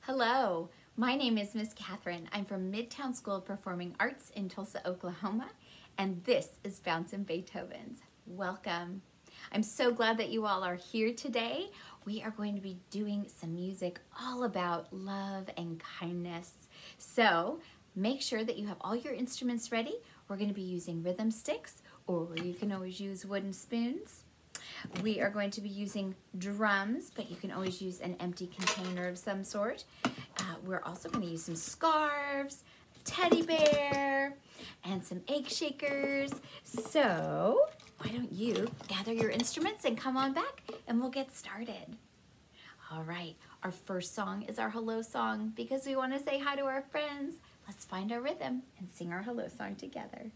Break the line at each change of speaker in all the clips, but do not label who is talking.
Hello, my name is Miss Katherine. I'm from Midtown School of Performing Arts in Tulsa, Oklahoma, and this is Bouncin' Beethovens. Welcome. I'm so glad that you all are here today. We are going to be doing some music all about love and kindness. So make sure that you have all your instruments ready. We're going to be using rhythm sticks, or you can always use wooden spoons. We are going to be using drums, but you can always use an empty container of some sort. We're also going to use some scarves, a teddy bear, and some egg shakers. So why don't you gather your instruments and come on back and we'll get started. All right, our first song is our hello song because we want to say hi to our friends. Let's find our rhythm and sing our hello song together.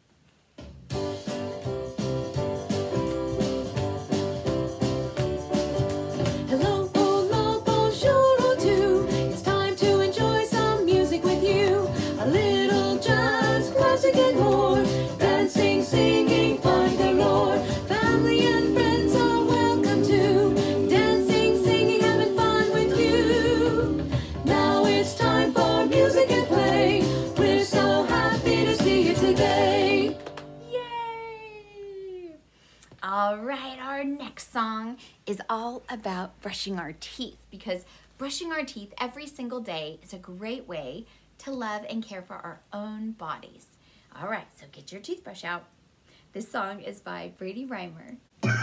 All right, our next song is all about brushing our teeth because brushing our teeth every single day is a great way to love and care for our own bodies. All right, so get your toothbrush out. This song is by Brady Reimer.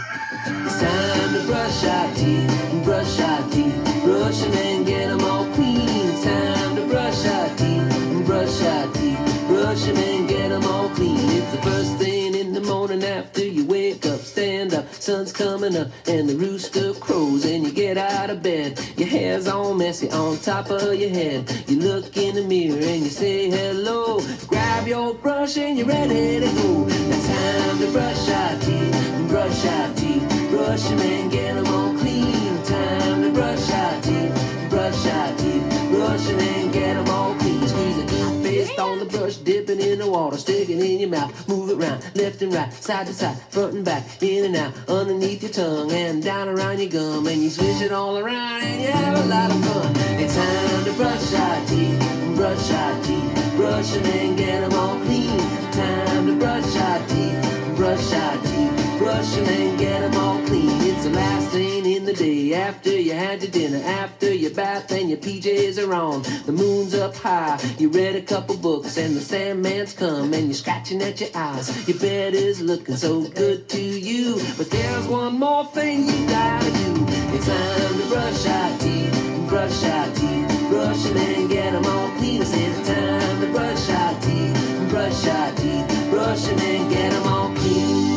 It's time to brush our teeth, brush our teeth, brush them and get them all clean. It's time to brush our teeth, brush our teeth, brush them and get them all clean. It's the first thing in the morning after you wake up, stand up, sun's coming up and the rooster crows and you get out of bed. Your hair's all messy on top of your head. You look in the mirror and you say hello. Grab your brush and you're ready to go. It's time to brush our teeth, brush our teeth, brush them and get them all clean. Time to brush our teeth, brush our teeth, brush them and get them all clean. Squeeze the toothpaste on the brush, dip it in the water, stick it in your mouth, move it round, left and right, side to side, front and back, in and out, underneath your tongue and down around your gum, and you swish it all around and you have a lot of fun. It's time to brush our teeth, brush our teeth, brush them and get them all clean. Time to brush our teeth, brush our teeth, brush them and get them all clean. It's the last thing in the day after you had your dinner, after your bath and your PJs are on. The moon's up high, you read a couple books and the Sandman's come and you're scratching at your eyes. Your bed is looking so good to you, but there's one more thing you gotta do. It's time to brush our teeth, brush our teeth, brush them and get them all clean. It's time to brush our teeth, brush our teeth, brush them and get them all clean.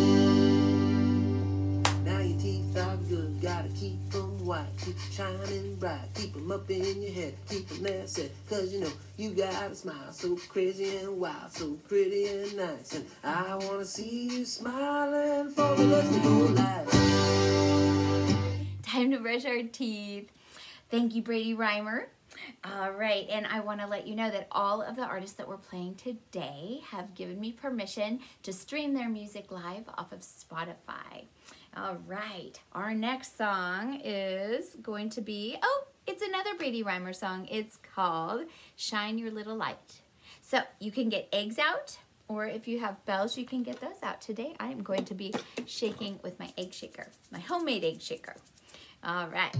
Gotta keep them white, keep them shining bright, keep them up in your head, keep them there set, cause you know you got a smile so crazy and wild, so pretty and nice, and I wanna see you smiling for the rest of your life.
Time to brush our teeth. Thank you, Brady Reimer. All right, and I want to let you know that all of the artists that we're playing today have given me permission to stream their music live off of Spotify. All right, our next song is going to be, it's another Brady Reimer song. It's called Shine Your Little Light. So you can get eggs out, or if you have bells, you can get those out. Today I am going to be shaking with my egg shaker, my homemade egg shaker. All right.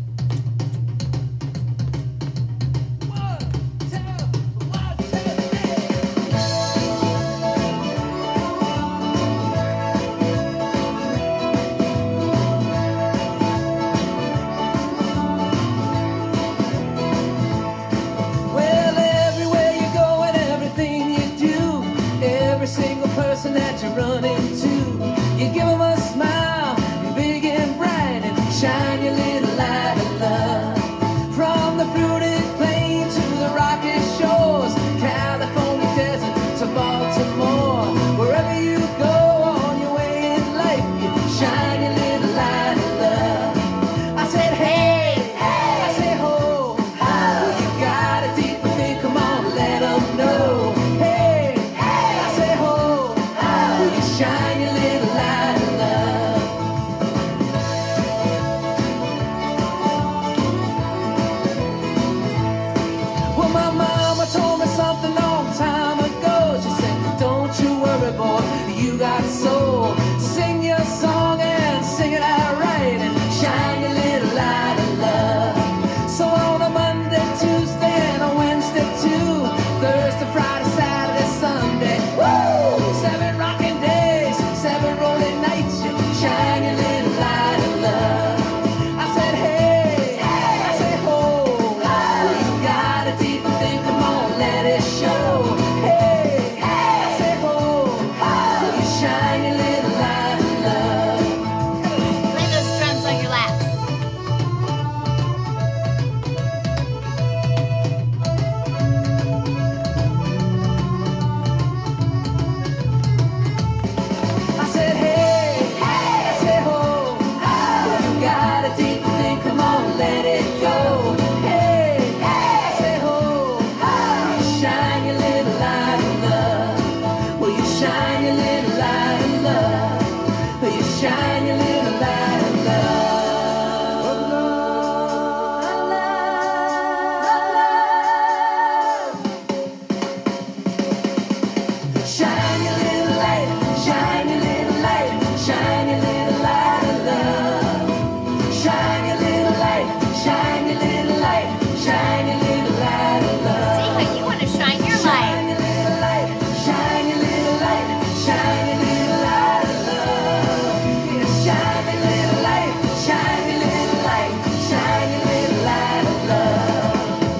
That you run into, you give them a smile, big and bright, and shine your little light of love. From the fruited plain to the rocky shores, California desert to Baltimore, wherever you go on your way in life, you shine your little light of love. I said hey, hey, I say ho, ho. Well, you got a deeper thing, come on, let them know. Hey, hey, I say ho, ho. Will you shine you got a soul. Sing your song and sing it out right, and shine your little light of love. So on a Monday, Tuesday, and a Wednesday too, Thursday, Friday, Saturday, Sunday, woo! 7 rocking days, 7 rolling nights, you shine your little light of love. I said, hey, I said, ho, you got a deeper thing, come on, let it show. Hey, I said, ho, you shine your little light of love.
Play those drums on your laps.
I said, hey, I said, ho, you got a deep thing, come on, let it go. Hey, I said, ho, you shine your little light of love. Will you shine your little light of love? Will you shine your little light of love? Shine your little light, shine your little light, shine your little light of love. Shine your little light, shine your little light, shine your little light of love.
Sing like you want to shine your
Shine
light.
your little light, shine your little light, shine your little light of love. Yeah, shine your little light, shine your little light, shine your little light of love.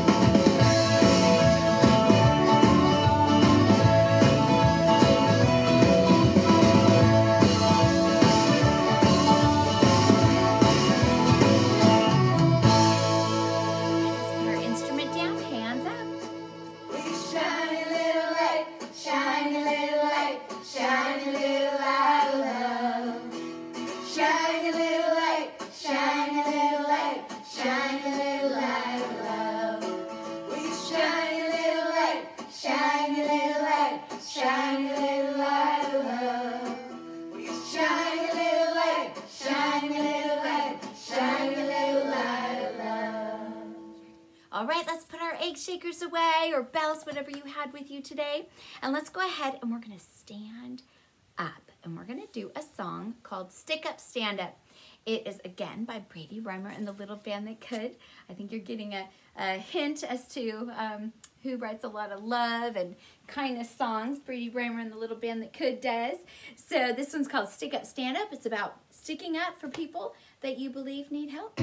Just put our instrument down, hands up.
Will you shine your little light, shine your little light, shine your little light of love. Shine your little light, shine your little light, shine your little light of love. Will you shine your little light, shine your little light, shine your little light of love. Will you shine your little light, shine your little light, shine your little light of love.
All right, let's put our egg shakers away or bells, whatever you had with you today. And let's go ahead and we're going to stand up. And we're going to do a song called Stick Up, Stand Up. It is, again, by Brady Reimer and the Little Band That Could. I think you're getting a hint as to who writes a lot of love and kindness songs. Brady Reimer and the Little Band That Could does. So this one's called Stick Up, Stand Up. It's about sticking up for people that you believe need help.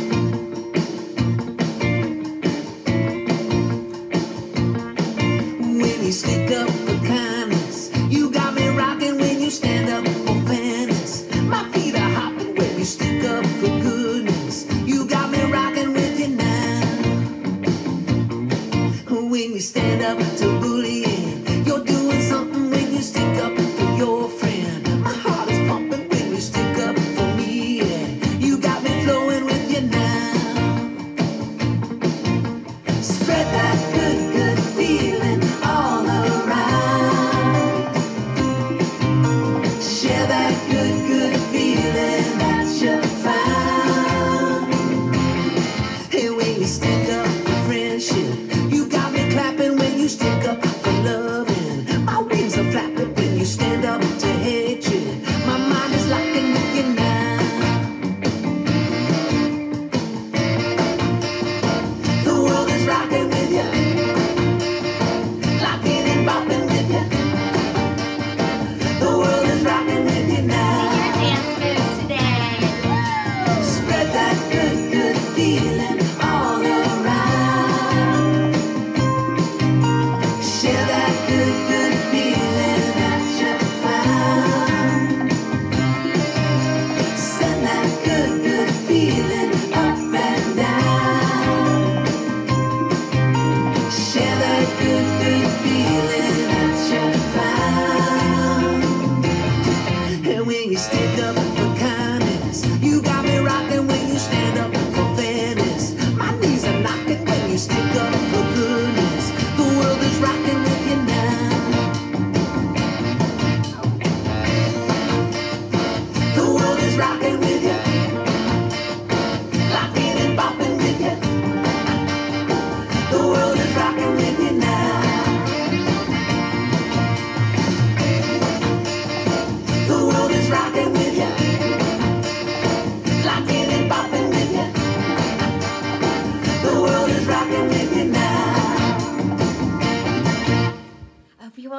When you stick up for kindness, you got me rocking. When you stand up for fairness, my feet are hopping. When you stick up for goodness, you got me rocking with you now. When you stand up to bullying, you're doing something. When you stick up for your friend, my heart is pumping. When you stick up for me, yeah, you got me flowing with you now. Spread that good, good feeling all around. Share that good, good feeling that you found. And when you stick up for friendship, you got me clapping. When you stick up for loving, my wings are flapping. When you stand up to hatred, my mind is locking with you now. The world is rocking with you, locking and bopping with you. The world is rocking with you now.
Your dance moves today.
Spread that good, good feeling all around.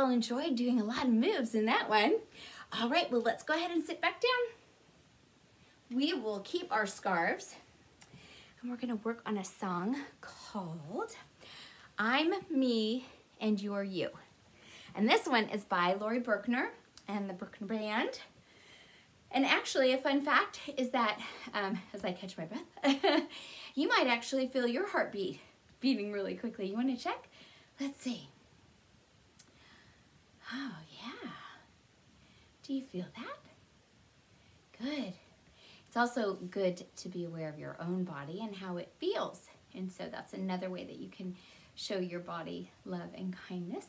all enjoyed doing a lot of moves in that one. All right, well, let's go ahead and sit back down. We will keep our scarves, and we're gonna work on a song called I'm Me and You're You. And this one is by Lori Berkner and the Berkner Band. And actually, a fun fact is that, as I catch my breath, you might actually feel your heartbeat beating really quickly. You wanna check? Let's see. Oh, yeah. Do you feel that? Good. It's also good to be aware of your own body and how it feels. And so that's another way that you can show your body love and kindness.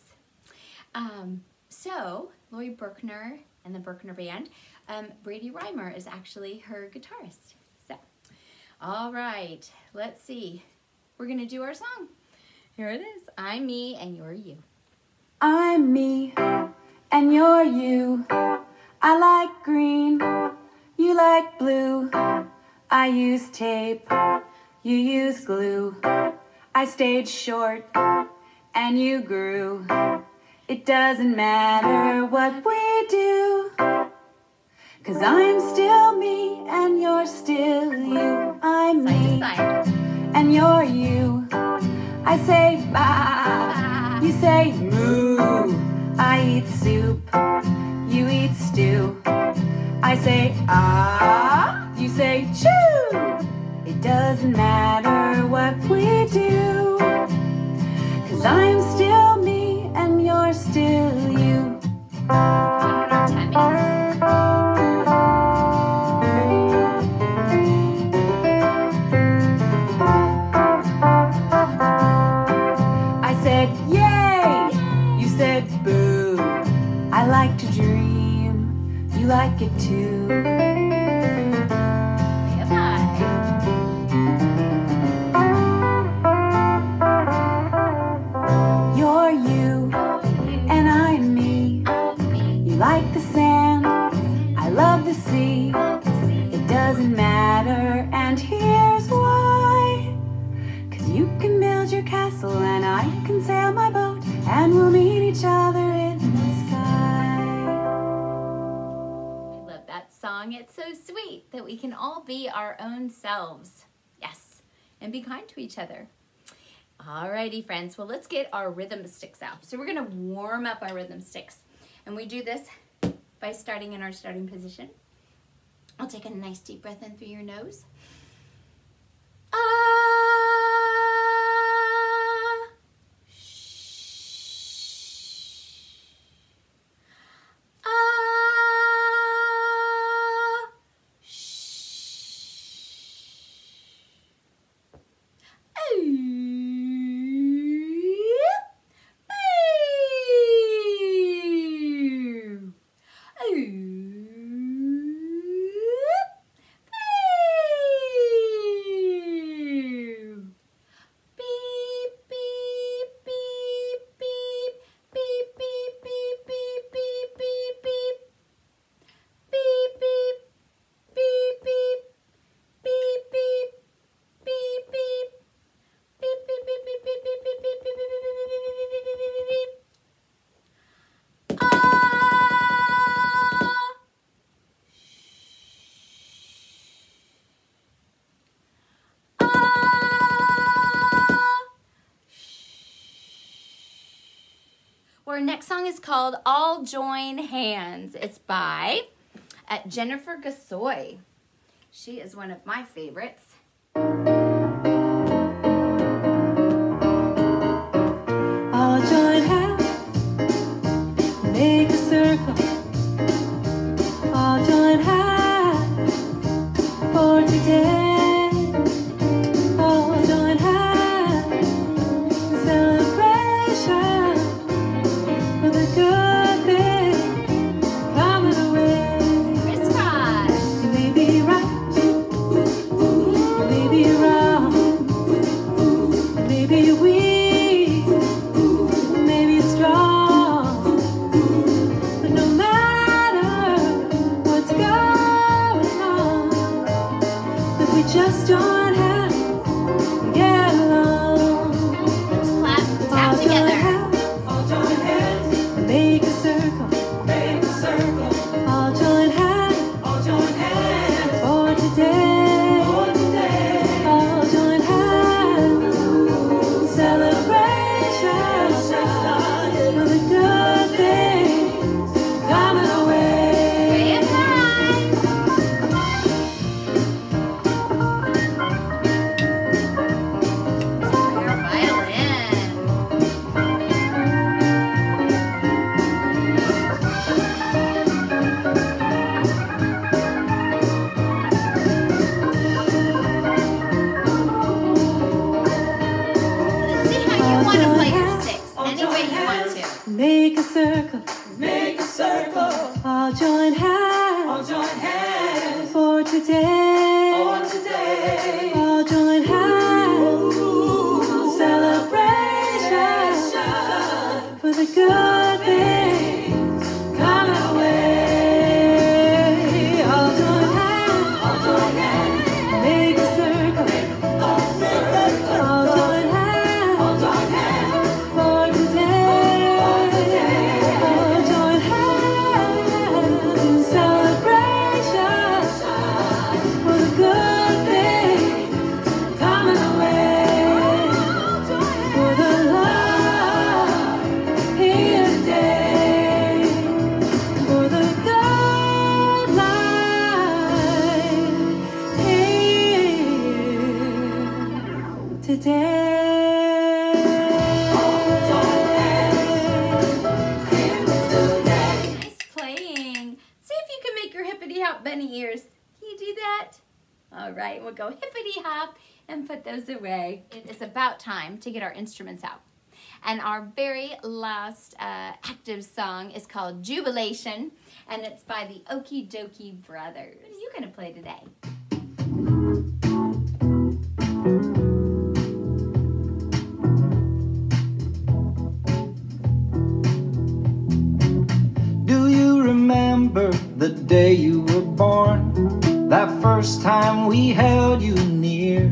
So, Lori Berkner and the Berkner Band, Brady Reimer is actually her guitarist. So, all right, let's see. We're gonna do our song. Here it is. I'm me and you're you.
I'm me and you're you. I like green, you like blue. I use tape, you use glue. I stayed short and you grew. It doesn't matter what we do, 'cause I'm still me and you're still you. I'm me and you're you. I say ba, you say moo. I eat soup, you eat stew. I say ah, you say choo. It doesn't matter what we do, 'cause I'm still me and you're still you. I said yay, you said boo. I like to dream, you like it too. You're you, and I'm me. You like the sand, I love the sea. It doesn't matter, and here's why. 'Cause you can build your castle, and I can sail my boat, and we'll meet each other in the sky.
I love that song. It's so sweet that we can all be our own selves. Yes, and be kind to each other. Alrighty, friends. Well, let's get our rhythm sticks out. So we're gonna warm up our rhythm sticks. And we do this by starting in our starting position. I'll take a nice deep breath in through your nose. Ah. Our next song is called All Join Hands. It's by Jennifer Gasoy. She is one of my favorites.
All join hands, make a circle. All join hands for today. All join hands in celebration for the good thing coming away.
Crisscross.
You may be right, you may be right.
want to play your sticks any way you want to.
Make a circle.
Make a circle.
All join hands.
All join hands.
For today.
For today.
All join hands. Celebration. For the good things coming our way. All join hands.
All join hands.
Make a circle. All join hands.
All join hands.
For today. All join hands in celebration for the good things coming our way. For the love here today. For the good life here today.
Nice playing. See if you can make your hippity hop bunny ears. Can you do that? All right, we'll go hippity hop and put those away. It is about time to get our instruments out. And our very last active song is called Jubilation, and it's by the Okie Dokie Brothers. What are you gonna play today?
Do you remember the day you were born? That first time we held you near?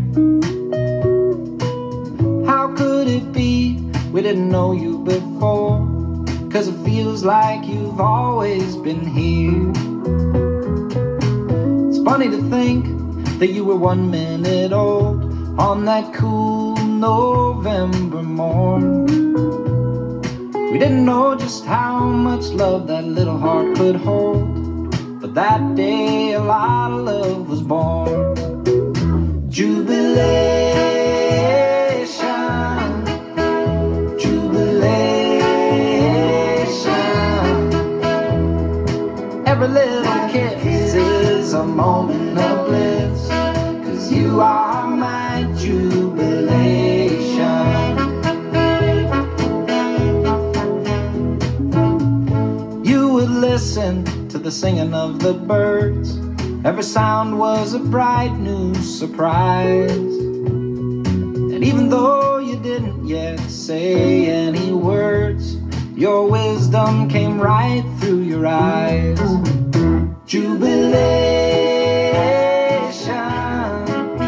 How could it be we didn't know you before? 'Cause it feels like you've always been here. It's funny to think that you were 1 minute old on that cool November morn. We didn't know just how much love that little heart could hold, but that day a lot of love was born. Jubilation, jubilation. Every little kiss is a moment of bliss, 'cause you are my jubilation. Listen to the singing of the birds. Every sound was a bright new surprise. And even though you didn't yet say any words, your wisdom came right through your eyes. Jubilation,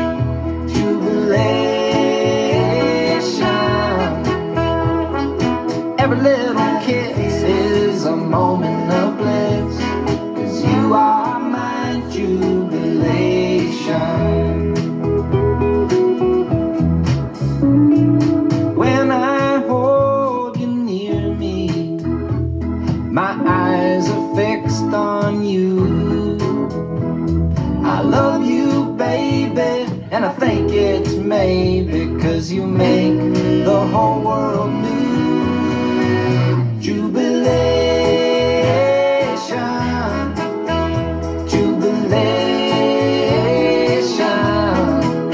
jubilation. Every little kiss is a moment of bliss, 'cause you are my jubilation. When I hold you near me, my eyes are fixed on you. I love you, baby, and I think it's maybe 'cause you make the whole world new. Jubilation, jubilation.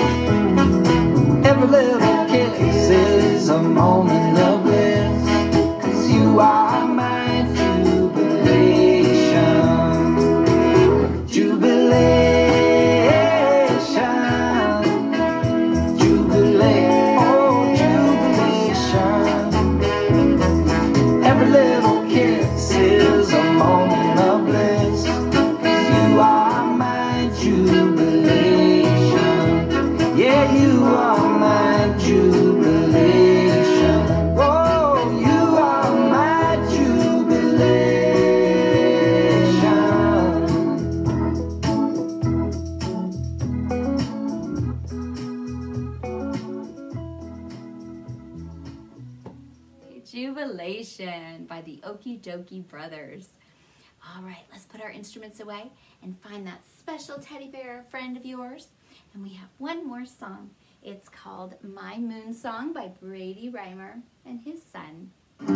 Every little kiss is a moment of bliss, 'cause you are my jubilation. Jubilation, jubilation, oh jubilation. Every little kiss is a moment of bliss, 'cause you are my jubilation. Yeah, you are my jubilation. Oh, you are my jubilation.
Jubilation by the Okie Dokie Brothers. All right, let's put our instruments away and find that special teddy bear friend of yours. And we have one more song. It's called My Moon Song by Brady Reimer and his son.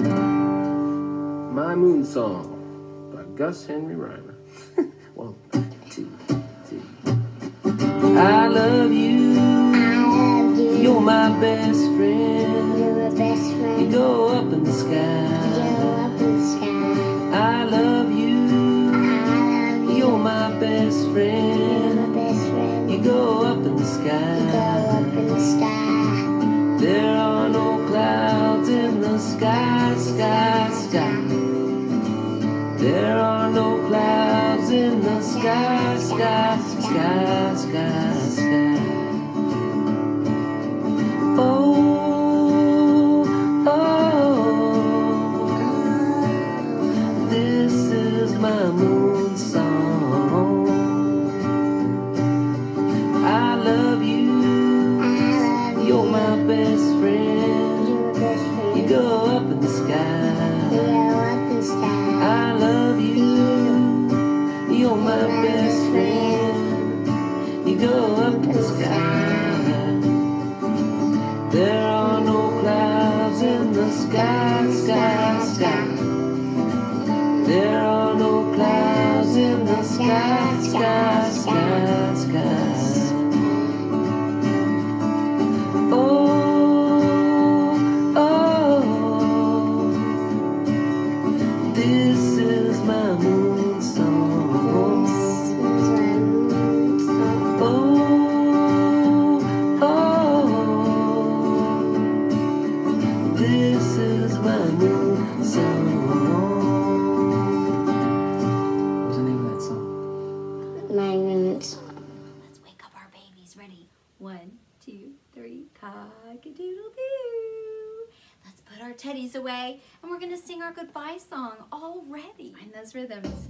My Moon Song by Gus Henry Reimer. 1, 2, 3. I love you. You're my best friend.
You're my best friend.
go up in the sky. I love you. You're my best friend. You go up in the sky. There are no clouds in the sky, sky, sky. There are no clouds in the sky, sky, sky, sky, sky. Oh, oh, this is my moon song. I love you. You're my best friend. You go up in the sky. I love you. You're my best friend. You go up in the sky. There are no clouds in the sky, sky, sky. There are no clouds in the sky, sky, sky, sky. Oh, oh, this is my moon song. Oh, oh, this is my moon song.
What's the name of that song?
Let's wake up our babies. Ready? 1, 2, 3. Cock-a-doodle-doo. Let's put our teddies away, and we're gonna sing our goodbye song already. Find those rhythms.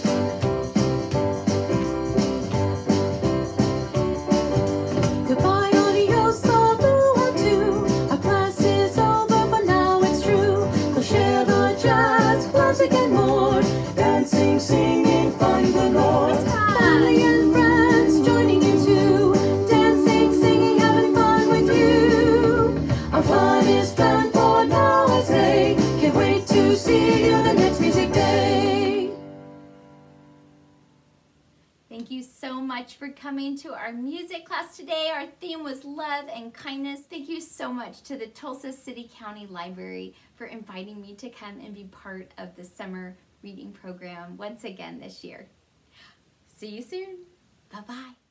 Goodbye, adios, au revoir. Our class is over, but now it's true. We'll share the jazz, classic and more. Dancing, singing, fun galore. Family and friends joining in too. Dancing, singing, having fun with you. Our fun is planned for now, I say. Can't wait to see you the next music day.
Thank you so much for coming to our music class today. Our theme was love and kindness. Thank you so much to the Tulsa City County Library for inviting me to come and be part of the summer reading program once again this year. See you soon. Bye-bye.